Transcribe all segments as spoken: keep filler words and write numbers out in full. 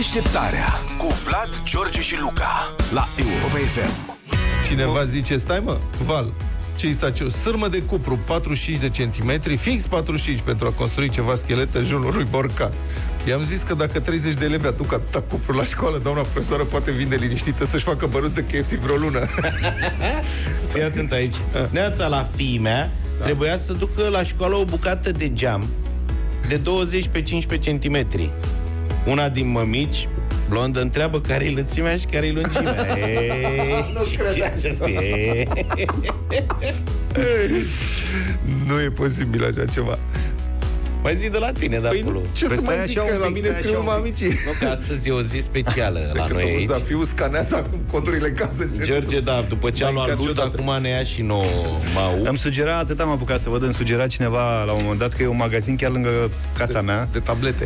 Deșteptarea cu Vlad, George și Luca la Europa F M. Cineva zice, stai mă, Val, ce i s-a cerut? Sârmă de cupru, patruzeci și cinci de centimetri, fix patruzeci și cinci, pentru a construi ceva schelet în jurul lui Borcan. I-am zis că dacă treizeci de elevi aduc atâta cupru la școală, doamna profesoară poate vinde liniștită să-și facă băruți de K F C vreo lună. Stai atent aici. Neața, la fiimea da. trebuia să ducă la școală o bucată de geam de douăzeci pe cincisprezece centimetri. Una din mămici, blondă, întreabă care-i lățimea și care-i lungimea. Nu cred. Nu e posibil așa ceva. Mai zi de la tine, de păi acolo. Ce să mai zic, că la mine scriu mamicii. Nu, că astăzi e o zi specială la noi aici. Zafiu scanează acum codurile casă. George, da, după ce a luat lut, acum ne ia și nouă Mau. Am sugerat, atât am apucat să văd, îmi sugera cineva la un moment dat că e un magazin chiar lângă casa de, mea. De tablete.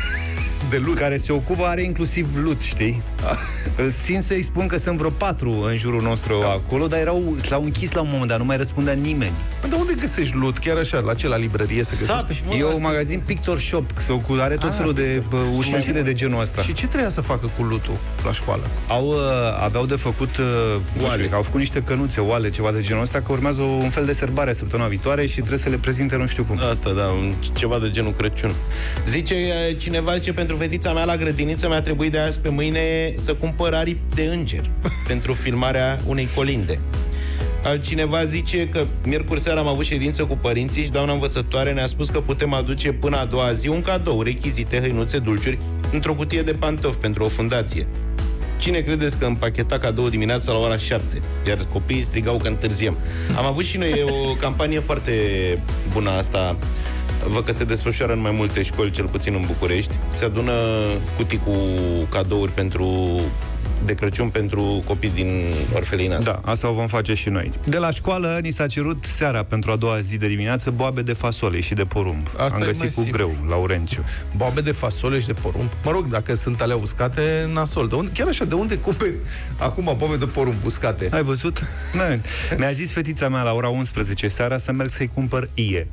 De lut. Care se ocupă, are inclusiv lut, știi? Țin să-i spun că sunt vreo patru în jurul nostru da. acolo, dar erau, s-au închis la un moment dat, nu mai răspundea nimeni. Dar unde găsești lut? Chiar așa, la ce, la librărie se găsește? E un magazin Pictor Shop, se ocupă, are tot felul de ustensile de genul ăsta. Și ce trebuia să facă cu lutul la școală? Au, aveau de făcut oale, au făcut niște cănuțe, oale, ceva de genul ăsta, că urmează un fel de sărbare săptămâna viitoare și trebuie să le prezinte nu știu cum. Asta, da, ceva de genul Crăciun. Zice cineva ce pentru fetița mea la grădiniță mi-a trebuit de azi pe mâine să cumpăr aripi de înger pentru filmarea unei colinde. Altcineva zice că miercuri seara am avut ședință cu părinții și doamna învățătoare ne-a spus că putem aduce până a doua zi un cadou, rechizite, hăinuțe, dulciuri, într-o cutie de pantofi pentru o fundație. Cine credeți că împacheta cadou dimineața la ora șapte? Iar copiii strigau că întârziem. Am avut și noi o campanie foarte bună asta. Văd că se desfășoară în mai multe școli, cel puțin în București. Se adună cutii cu cadouri pentru de Crăciun pentru copii din orfelinat. Da, asta o vom face și noi. De la școală ni s-a cerut seara pentru a doua zi de dimineață boabe de fasole și de porumb. Asta am găsit cu greu, Laurențiu. Boabe de fasole și de porumb? Mă rog, dacă sunt alea uscate, nasol. De unde, chiar așa, de unde cumperi acum boabe de porumb uscate? Ai văzut? Mi-a zis fetița mea la ora unsprezece seara să merg să-i cumpăr ie.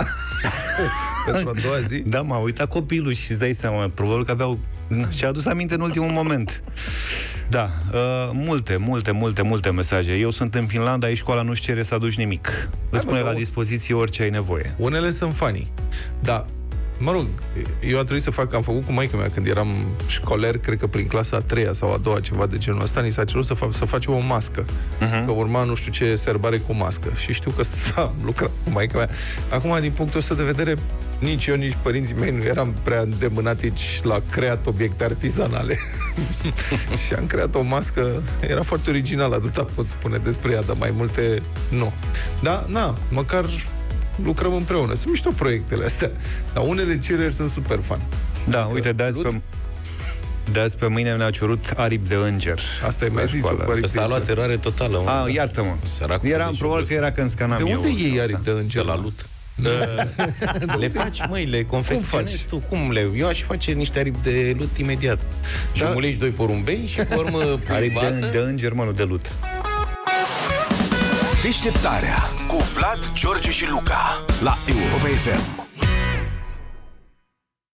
Pentru a doua zi? Da, m-a uitat copilul și îți dai seama, probabil că aveau... Și-a adus aminte în ultimul moment. Da, uh, multe, multe, multe, multe mesaje. Eu sunt în Finlanda, aici școala nu-și cere să aduci nimic. Îți pune la dispoziție orice ai nevoie. Unele sunt funny. Da, mă rog, eu a trebuit să fac, am făcut cu maică mea când eram școler, cred că prin clasa a treia sau a doua, ceva de genul ăsta, ni s-a cerut să, fac, să facem o mască. Uh-huh. Că urma nu știu ce serbare cu mască. Și știu că s-a lucrat cu maică mea. Acum, din punctul ăsta de vedere, nici eu, nici părinții mei nu eram prea îndemânatici la creat obiecte artizanale. Și am creat o mască, era foarte originală, atâta pot spune despre ea, dar mai multe nu. Da, na, măcar lucrăm împreună. Sunt mișto proiectele astea. Dar unele cereri sunt super fun. Da, adică, uite, de azi pe... De azi pe mâine ne-a cerut aripi de înger. Asta e mai zis. Ăsta a luat eroare totală. Ah, iartă-mă. Eram, probabil că era când scanam eu. De unde iei aripi de înger? De la lut. Le faci, măi, le confecționezi tu. Cum le... Eu aș face niște aripi de lut imediat. Și da. Mulești doi porumbei și pe urmă aripi de, de înger, mă, nu de lut. Deșteptarea cu Vlad, George și Luca la Europa F M.